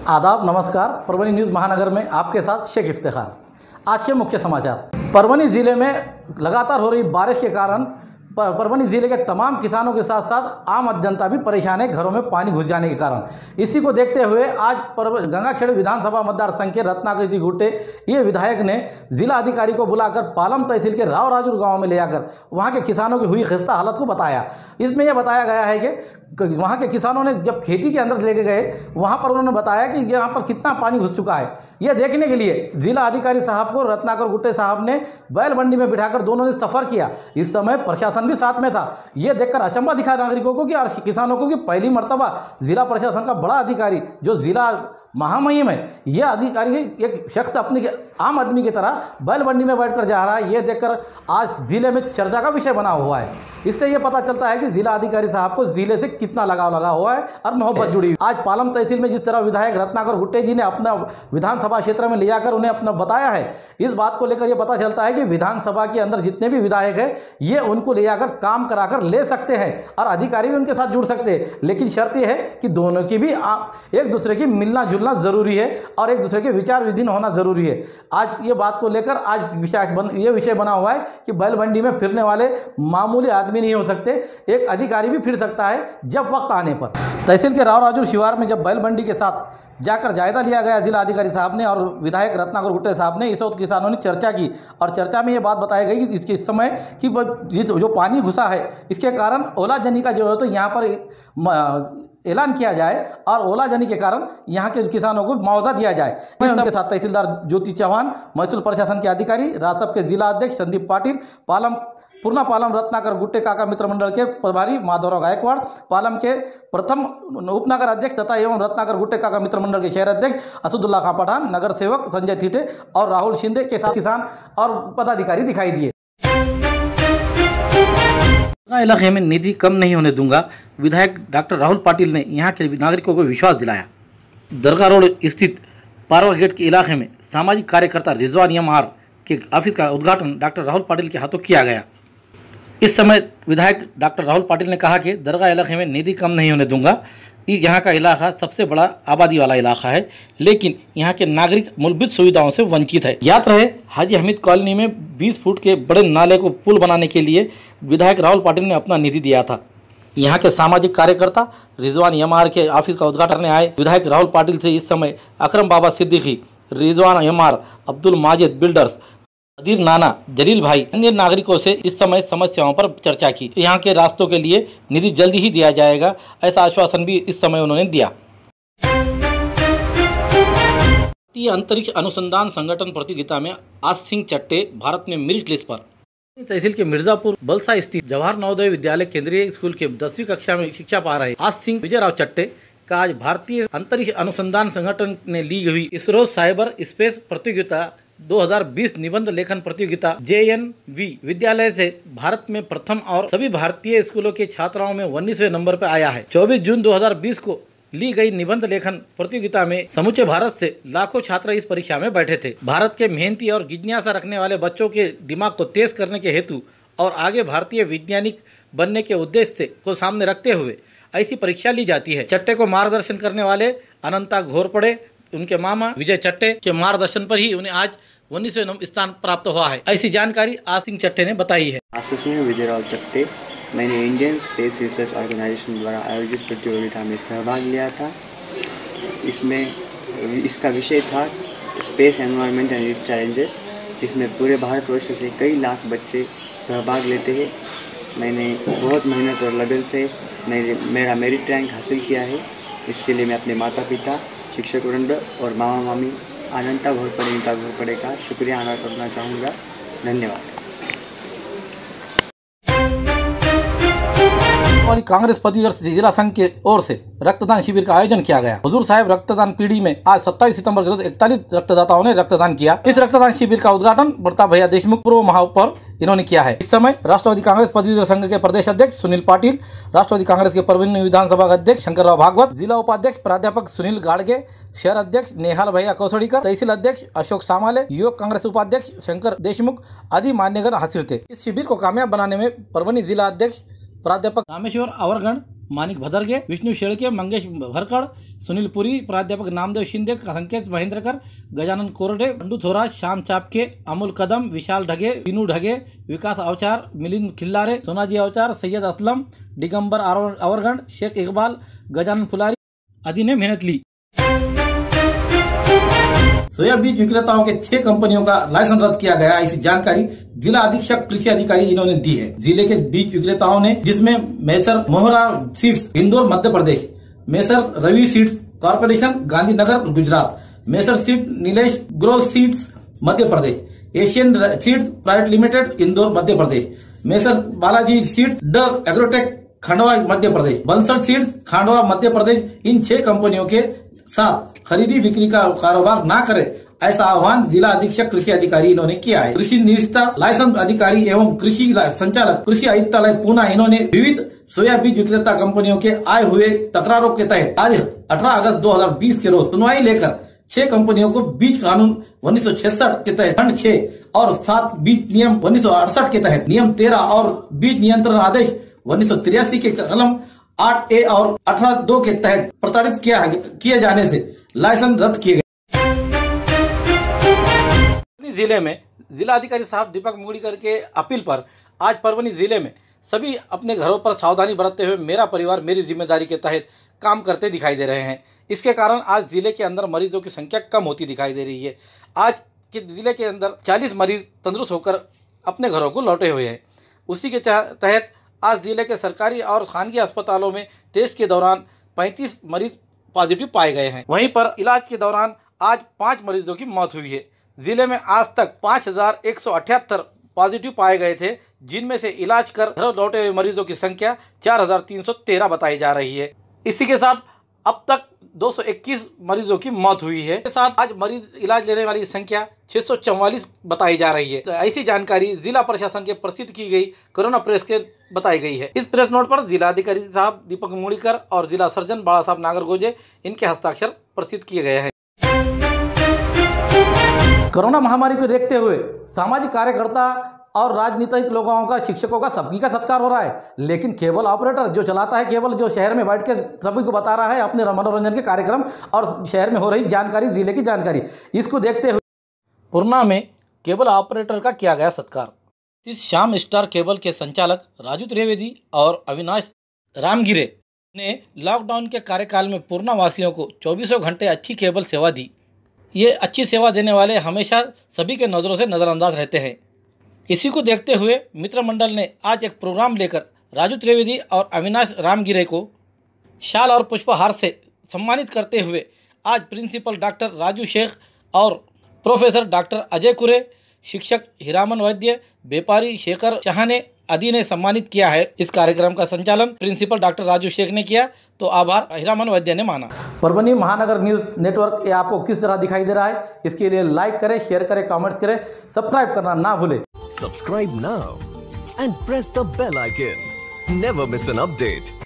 आदाब, नमस्कार। परभनी न्यूज़ महानगर में आपके साथ शेख इफ्तिखार। आज के मुख्य समाचार। परभनी ज़िले में लगातार हो रही बारिश के कारण परभनी ज़िले के तमाम किसानों के साथ साथ आम जनता भी परेशान है, घरों में पानी घुस जाने के कारण। इसी को देखते हुए आज गंगाखेड़ विधानसभा मतदार संघ के रत्नाकर जी गुट्टे ये विधायक ने जिला अधिकारी को बुलाकर पालम तहसील के राव राजूर गांव में ले जाकर वहां के किसानों की हुई खस्ता हालत को बताया। इसमें यह बताया गया है कि वहाँ के किसानों ने जब खेती के अंदर लेके गए, वहाँ पर उन्होंने बताया कि यहाँ पर कितना पानी घुस चुका है। यह देखने के लिए जिला अधिकारी साहब को रत्नाकर गुट्टे साहब ने बैल मंडी में बिठाकर दोनों ने सफ़र किया। इस समय प्रशासन भी साथ में था। यह देखकर अचंभा दिखा नागरिकों को और किसानों को कि पहली मर्तबा जिला प्रशासन का बड़ा अधिकारी जो जिला महामहिम है, यह अधिकारी एक शख्स अपनी आम आदमी की तरह बैल मंडी में बैठकर जा रहा है। यह देखकर आज जिले में चर्चा का विषय बना हुआ है। इससे यह पता चलता है कि जिला अधिकारी साहब को जिले से कितना लगाव लगा हुआ है और मोहब्बत जुड़ी। आज पालम तहसील में जिस तरह विधायक रत्नाकर गुट्टे जी ने अपना विधानसभा क्षेत्र में ले जाकर उन्हें अपना बताया है, इस बात को लेकर यह पता चलता है कि विधानसभा के अंदर जितने भी विधायक हैं ये उनको ले जाकर काम कराकर ले सकते हैं और अधिकारी भी उनके साथ जुड़ सकते हैं। लेकिन शर्त यह है कि दोनों की भी एक दूसरे की मिलना जुलना ज़रूरी है और एक दूसरे के विचार विभिन्न होना ज़रूरी है। आज ये बात को लेकर आज ये विषय बना हुआ है कि बैल मंडी में फिरने वाले मामूली आदमी नहीं हो सकते, एक अधिकारी भी फिर सकता है जब वक्त आने पर। तहसील के राव राजूर शिवार में जब बैल मंडी के साथ जाकर जायजा लिया गया जिला अधिकारी साहब ने और विधायक रत्नाकर गुट्टे साहब ने, इस वक्त किसानों ने चर्चा की और चर्चा में ये बात बताई गई कि इसके समय कि जो पानी घुसा है इसके कारण ओलाजनी का जो है तो यहाँ पर ऐलान किया जाए और ओलाजनी के कारण यहाँ के किसानों को मुआवजा दिया जाए। उनके साथ तहसीलदार ज्योति चौहान, महसूल प्रशासन के अधिकारी, राजसभ के जिला अध्यक्ष संदीप पाटिल, पूर्णा पालम रत्नाकर गुट्टे काका मित्र मंडल के प्रभारी माधवराव गायकवाड़, पालम के प्रथम उपनगर अध्यक्ष तथा एवं रत्नाकर गुट्टे काका मित्र मंडल के शहर अध्यक्ष असदुल्ला खां पठान, नगर सेवक संजय थीटे और राहुल शिंदे के साथ किसान और पदाधिकारी दिखाई दिए। इलाके में निधि कम नहीं होने दूंगा, विधायक डॉक्टर राहुल पाटिल ने यहाँ के नागरिकों को विश्वास दिलाया। दरगाह रोड स्थित पारवा गेट के इलाके में सामाजिक कार्यकर्ता रिजवान एमआर के ऑफिस का उद्घाटन डॉक्टर राहुल पाटिल के हाथों किया गया। इस समय विधायक डॉक्टर राहुल पाटिल ने कहा कि दरगाह इलाके में निधि कम नहीं होने दूंगा। यहाँ का इलाका सबसे बड़ा आबादी वाला इलाका है, लेकिन यहाँ के नागरिक मूलभूत सुविधाओं से वंचित है। याद रहे हाजी हमीद कॉलोनी में 20 फुट के बड़े नाले को पुल बनाने के लिए विधायक राहुल पाटिल ने अपना निधि दिया था। यहाँ के सामाजिक कार्यकर्ता रिजवान एमआर के ऑफिस का उद्घाटन करने आए विधायक राहुल पाटिल से इस समय अकरम बाबा सिद्दीकी, रिजवान एमआर, अब्दुल माजिद बिल्डर्स, अदीर नाना, जलील भाई, अन्य नागरिकों से इस समय समस्याओं पर चर्चा की। यहाँ के रास्तों के लिए निधि जल्दी ही दिया जाएगा, ऐसा आश्वासन भी इस समय उन्होंने दिया। भारतीय अंतरिक्ष अनुसंधान संगठन प्रतियोगिता में आज सिंह चट्टे भारत में मेरिट लिस्ट पर। तहसील के मिर्जापुर बलसा स्थित जवाहर नवोदय विद्यालय केंद्रीय स्कूल के 10वीं कक्षा में शिक्षा पा रहे आज सिंह विजयराव चट्टे का आज भारतीय अंतरिक्ष अनुसंधान संगठन ने ली हुई इसरो साइबर स्पेस प्रतियोगिता 2020 निबंध लेखन प्रतियोगिता JNV विद्यालय से भारत में प्रथम और सभी भारतीय स्कूलों के छात्राओं में 19वें नंबर पर आया है। 24 जून 2020 को ली गई निबंध लेखन प्रतियोगिता में समूचे भारत से लाखों छात्र इस परीक्षा में बैठे थे। भारत के मेहनती और जिज्ञासा रखने वाले बच्चों के दिमाग को तेज करने के हेतु और आगे भारतीय वैज्ञानिक बनने के उद्देश्य को सामने रखते हुए ऐसी परीक्षा ली जाती है। चट्टे को मार्गदर्शन करने वाले अनंता घोरपड़े, उनके मामा विजय चट्टे के मार्गदर्शन पर ही उन्हें आज 19वें स्थान प्राप्त हुआ है। ऐसी जानकारी आज सिंह चट्टे ने बताई है। आशीष विजयराव चट्टे, मैंने इंडियन स्पेस रिसर्च ऑर्गेनाइजेशन द्वारा आयोजित प्रतियोगिता में सहभाग लिया था। इसका विषय था space environment and its challenges. इसमें पूरे भारतवर्ष से कई लाख बच्चे सहभाग लेते हैं। मैंने बहुत मेहनत और लगन से मेरा मेरिट रैंक हासिल किया है। इसके लिए मैं अपने माता पिता, शिक्षक वृंद और मामा मामी अनंता घोरपड़े, नीता घोरपड़े का शुक्रिया अदा करना चाहूँगा। धन्यवाद। कांग्रेस पदवीधर जिला संघ के ओर से रक्तदान शिविर का आयोजन किया गया। हुजूर साहिब रक्तदान पीढ़ी में आज 27 सितंबर के रोज 41 रक्तदाताओं ने रक्तदान किया। इस रक्तदान शिविर का उद्घाटन प्रताप भैया देशमुख पूर्व महापौर इन्होंने किया है। इस समय राष्ट्रवादी कांग्रेस पदवीधर संघ के प्रदेश अध्यक्ष सुनील पाटिल, राष्ट्रवादी कांग्रेस के परभनी विधानसभा अध्यक्ष शंकरराव भागवत, जिला उपाध्यक्ष प्राध्यापक सुनील गाड़गे, शहर अध्यक्ष नेहाल भैया कौसड़ीकर, तहसील अध्यक्ष अशोक सामाले, युवक कांग्रेस उपाध्यक्ष शंकर देशमुख आदि मान्यगण हाजिर थे। इस शिविर को कामयाब बनाने में परभनी जिला अध्यक्ष प्राध्यापक रामेश्वर आवरगण, मानिक भदरगे, विष्णु शेळके, मंगेश भरकड़, सुनील पुरी, प्राध्यापक नामदेव शिंदे, संकेत महेंद्रकर, गजानन कोरडे, बंडू थोरा, श्याम चापके, अमोल कदम, विशाल ढगे, विनू ढगे, विकास अवचार, मिलिंद खिल्लारे, सोनाजी अवचार, सैयद असलम, दिगंबर अवरगंड, शेख इकबाल, गजानन फुलारी आदि ने मेहनत ली। सोया बीज विक्रेताओं के 6 कंपनियों का लाइसेंस रद्द किया गया, ऐसी जानकारी जिला अधीक्षक कृषि अधिकारी इन्होंने दी है। जिले के बीज विक्रेताओं ने, जिसमें messrs Mohra seeds Indore Madhya Pradesh, messrs Ravi seeds corporation Gandhinagar Gujarat, messrs seed Nilesh grow seeds Madhya Pradesh, Asian seeds private limited Indore Madhya Pradesh, messrs Balaji seeds the agrotech Khandwa Madhya Pradesh, Bansal seeds Khandwa Madhya Pradesh, इन 6 कंपनियों के साथ खरीदी बिक्री का कारोबार ना करे, ऐसा आह्वान जिला अधीक्षक कृषि अधिकारी इन्होंने किया है। कृषि निरीक्षता लाइसेंस अधिकारी एवं कृषि संचालक कृषि आयुक्तालय पूना इन्होंने विविध सोया बीज विक्रेता कंपनियों के आए हुए तकरारों के तहत आज 18 अगस्त 2020 के रोज सुनवाई लेकर 6 कंपनियों को बीज कानून 1966 के तहत खंड 6 और 7 बीज नियम 1968 के तहत नियम 13 और बीज नियंत्रण आदेश 1983 के कलम 8A और 18(2) के तहत प्रताड़ित किए जाने से लाइसेंस रद्द किए गए। जिले में जिला अधिकारी साहब दीपक मुगड़ीकर के अपील पर आज परभनी जिले में सभी अपने घरों पर सावधानी बरतते हुए मेरा परिवार मेरी जिम्मेदारी के तहत काम करते दिखाई दे रहे हैं। इसके कारण आज जिले के अंदर मरीजों की संख्या कम होती दिखाई दे रही है। आज के जिले के अंदर 40 मरीज तंदुरुस्त होकर अपने घरों को लौटे हुए हैं। उसी के तहत आज जिले के सरकारी और खानगी अस्पतालों में टेस्ट के दौरान 35 मरीज पॉजिटिव पाए गए हैं। वहीं पर इलाज के दौरान आज 5 मरीजों की मौत हुई है। जिले में आज तक 5178 पॉजिटिव पाए गए थे, जिनमें से इलाज कर घर लौटे हुए मरीजों की संख्या 4313 बताई जा रही है। इसी के साथ अब तक 221 मरीजों की मौत हुई है। इसके साथ आज मरीज इलाज लेने वाली संख्या 644 बताई जा रही है। तो ऐसी जानकारी जिला प्रशासन के प्रसिद्ध की गई कोरोना प्रेस के बताई गई है। इस प्रेस नोट पर जिला अधिकारी साहब दीपक मुगड़ीकर और जिला सर्जन बाला साहब नागरगोजे इनके हस्ताक्षर प्रसिद्ध किए गए हैं। कोरोना महामारी को देखते हुए सामाजिक कार्यकर्ता और राजनीतिक लोगों का, शिक्षकों का, सभी का सत्कार हो रहा है, लेकिन केबल ऑपरेटर जो चलाता है केबल, जो शहर में बैठ के सभी को बता रहा है अपने मनोरंजन के कार्यक्रम और शहर में हो रही जानकारी, जिले की जानकारी, इसको देखते हुए पूर्णा में केबल ऑपरेटर का किया गया सत्कार। इस श्याम स्टार केबल के संचालक राजू त्रिवेदी और अविनाश रामगिरे ने लॉकडाउन के कार्यकाल में पूर्णा वासियों को 24 घंटे अच्छी केबल सेवा दी। ये अच्छी सेवा देने वाले हमेशा सभी के नज़रों से नज़रअंदाज रहते हैं। इसी को देखते हुए मित्र मंडल ने आज एक प्रोग्राम लेकर राजू त्रिवेदी और अविनाश रामगिरे को शाल और पुष्पहार से सम्मानित करते हुए आज प्रिंसिपल डॉक्टर राजू शेख और प्रोफेसर डॉक्टर अजय कुरे, शिक्षक हीरामन वैद्य, व्यापारी शेखर चहाने आदि ने सम्मानित किया है। इस कार्यक्रम का संचालन प्रिंसिपल डॉक्टर राजू शेख ने किया, तो आभार हीरामन वैद्य ने माना। परभनी महानगर न्यूज़ नेटवर्क ये आपको किस तरह दिखाई दे रहा है, इसके लिए लाइक करें, शेयर करें, कमेंट्स करें, सब्सक्राइब करना ना भूलें। Subscribe now and press the bell icon. Never miss an update.